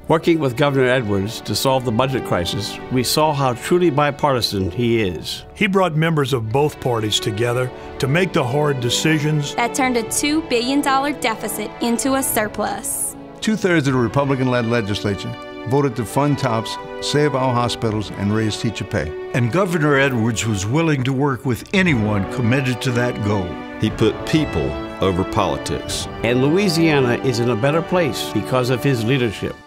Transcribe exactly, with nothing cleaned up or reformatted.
Working with Governor Edwards to solve the budget crisis, we saw how truly bipartisan he is. He brought members of both parties together to make the hard decisions that turned a two billion dollar deficit into a surplus. Two-thirds of the Republican-led legislature voted to fund TOPS, save our hospitals, and raise teacher pay. And Governor Edwards was willing to work with anyone committed to that goal. He put people over politics. And Louisiana is in a better place because of his leadership.